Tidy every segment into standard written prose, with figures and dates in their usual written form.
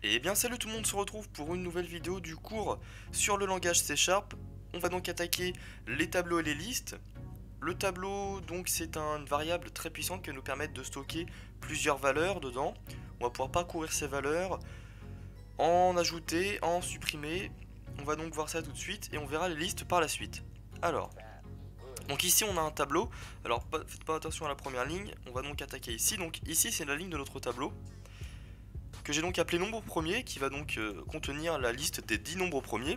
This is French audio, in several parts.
Et bien salut tout le monde, on se retrouve pour une nouvelle vidéo du cours sur le langage C#. On va donc attaquer les tableaux et les listes. Le tableau, donc, c'est une variable très puissante qui va nous permettre de stocker plusieurs valeurs dedans. On va pouvoir parcourir ces valeurs, en ajouter, en supprimer. On va donc voir ça tout de suite et on verra les listes par la suite. Alors, donc ici on a un tableau. Alors faites pas attention à la première ligne. On va donc attaquer ici. Donc ici c'est la ligne de notre tableau, que j'ai donc appelé nombre premier, qui va donc contenir la liste des 10 nombres premiers,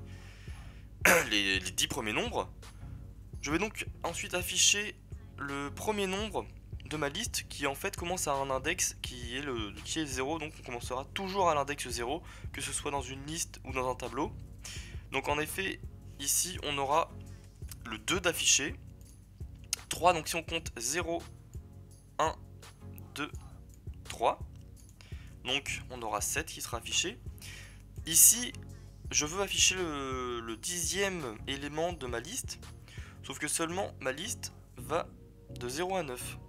les 10 premiers nombres. Je vais donc ensuite afficher le premier nombre de ma liste, qui en fait commence à un index qui est 0, donc on commencera toujours à l'index 0, que ce soit dans une liste ou dans un tableau. Donc en effet, ici on aura le 2 d'affiché, 3, donc si on compte 0, 1, 2, 3, donc on aura 7 qui sera affiché. Ici, je veux afficher le 10e élément de ma liste, sauf que seulement ma liste va de 0 à 9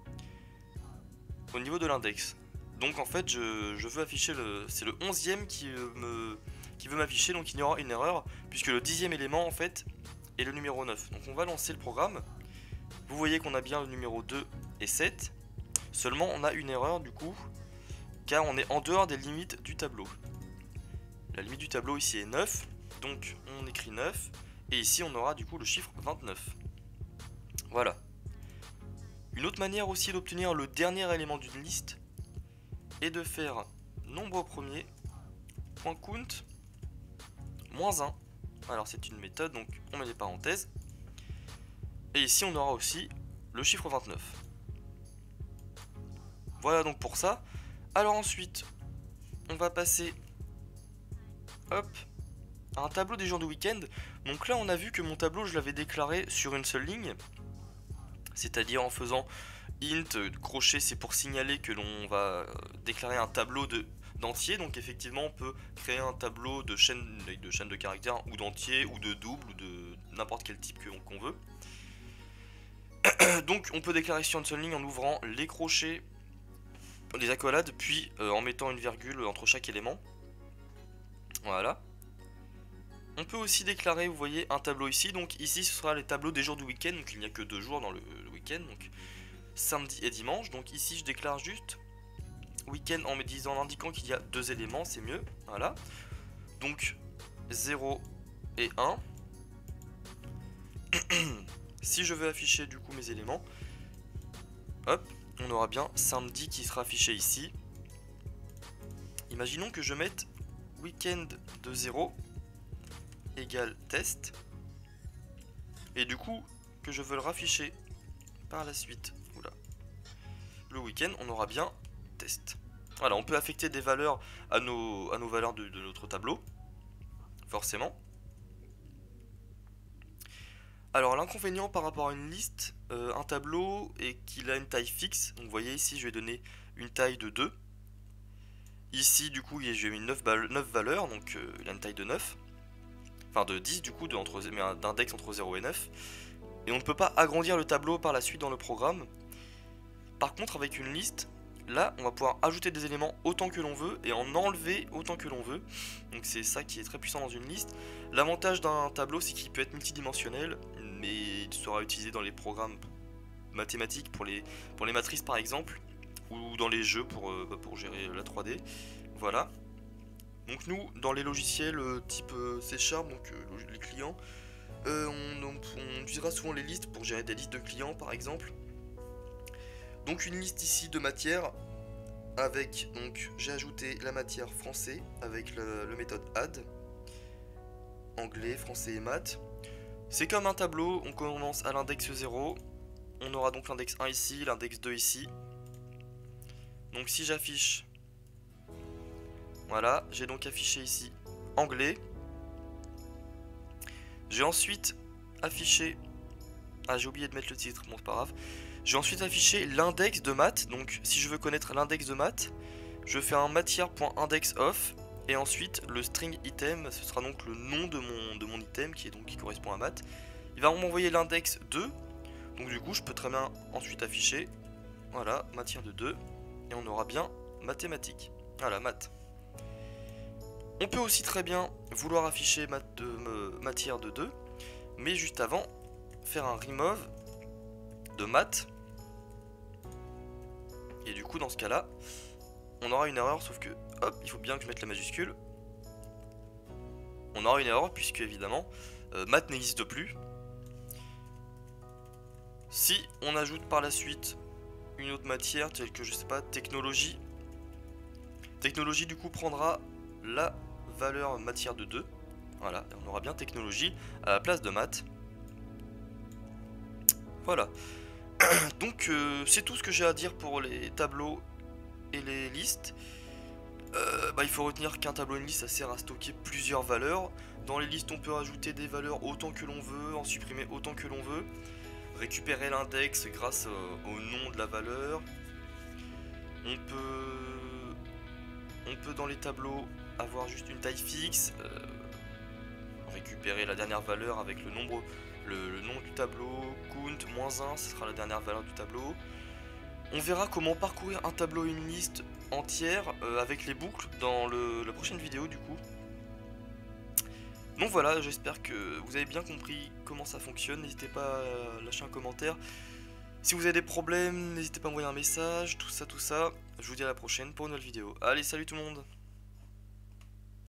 au niveau de l'index. Donc en fait, je veux afficher c'est le 11e qui veut m'afficher, donc il y aura une erreur, puisque le 10e élément en fait est le numéro 9. Donc on va lancer le programme. Vous voyez qu'on a bien le numéro 2 et 7, seulement on a une erreur du coup, car on est en dehors des limites du tableau. La limite du tableau ici est 9, donc on écrit 9, et ici on aura du coup le chiffre 29. Voilà. Une autre manière aussi d'obtenir le dernier élément d'une liste est de faire nombre premier, .count, -1. Alors c'est une méthode, donc on met des parenthèses. Et ici on aura aussi le chiffre 29. Voilà donc pour ça. Alors ensuite, on va passer hop, à un tableau des jours du week-end. Donc là on a vu que mon tableau je l'avais déclaré sur une seule ligne, c'est-à-dire en faisant int crochet, c'est pour signaler que l'on va déclarer un tableau d'entier. Donc effectivement on peut créer un tableau de chaîne de caractères, ou d'entier, ou de double, ou de n'importe quel type qu'on veut. Donc on peut déclarer sur une seule ligne en ouvrant les crochets, les accolades, puis en mettant une virgule entre chaque élément. Voilà. On peut aussi déclarer, vous voyez, un tableau ici. Donc ici ce sera les tableaux des jours du week-end, donc il n'y a que 2 jours dans le week-end, donc samedi et dimanche. Donc ici je déclare juste week-end en indiquant qu'il y a 2 éléments, c'est mieux. Voilà. Donc 0 et 1. Si je veux afficher du coup mes éléments, hop, on aura bien samedi qui sera affiché ici. Imaginons que je mette week-end de 0 égale test, et du coup que je veux le rafficher par la suite, oula, le week-end, on aura bien test. Voilà, on peut affecter des valeurs à nos valeurs de notre tableau, forcément. Alors l'inconvénient par rapport à une liste, un tableau, est qu'il a une taille fixe. Donc vous voyez ici je vais donner une taille de 2. Ici du coup j'ai mis 9 valeurs, donc il a une taille de 9. Enfin de 10 du coup, d'index entre 0 et 9. Et on ne peut pas agrandir le tableau par la suite dans le programme. Par contre avec une liste, là on va pouvoir ajouter des éléments autant que l'on veut et en enlever autant que l'on veut. Donc c'est ça qui est très puissant dans une liste. L'avantage d'un tableau, c'est qu'il peut être multidimensionnel, mais il sera utilisé dans les programmes mathématiques pour les matrices par exemple, ou dans les jeux pour gérer la 3D. Voilà. Donc nous, dans les logiciels type C#, donc les clients, on utilisera souvent les listes pour gérer des listes de clients par exemple. Donc une liste ici de matières avec, donc j'ai ajouté la matière français avec le méthode add, anglais, français et maths. C'est comme un tableau, on commence à l'index 0, on aura donc l'index 1 ici, l'index 2 ici. Donc si j'affiche, voilà, j'ai donc affiché ici anglais. J'ai ensuite affiché, ah j'ai oublié de mettre le titre, bon c'est pas grave. J'ai ensuite affiché l'index de maths, donc si je veux connaître l'index de maths, je fais un matière.indexOf, et ensuite le string item, ce sera donc le nom de mon item qui correspond à maths. Il va m'envoyer l'index 2, donc du coup je peux très bien ensuite afficher, voilà, matière de 2, et on aura bien mathématiques, voilà, maths. On peut aussi très bien vouloir afficher matière de 2, mais juste avant, faire un remove de mat. Et du coup, dans ce cas-là, on aura une erreur, sauf que, hop, il faut bien que je mette la majuscule. On aura une erreur, puisque évidemment, mat n'existe plus. Si on ajoute par la suite une autre matière, telle que, je sais pas, technologie, technologie du coup prendra la valeur matière de 2. Voilà, on aura bien technologie à la place de maths. Voilà. Donc c'est tout ce que j'ai à dire pour les tableaux et les listes. Il faut retenir qu'un tableau et une liste, ça sert à stocker plusieurs valeurs. Dans les listes, on peut rajouter des valeurs autant que l'on veut, en supprimer autant que l'on veut. Récupérer l'index grâce au nom de la valeur. On peut dans les tableaux avoir juste une taille fixe, récupérer la dernière valeur avec le nom du tableau, count, -1, ce sera la dernière valeur du tableau. On verra comment parcourir un tableau et une liste entière avec les boucles dans la prochaine vidéo du coup. Donc voilà, j'espère que vous avez bien compris comment ça fonctionne. N'hésitez pas à lâcher un commentaire. Si vous avez des problèmes, n'hésitez pas à m'envoyer un message, tout ça. Je vous dis à la prochaine pour une nouvelle vidéo. Allez, salut tout le monde!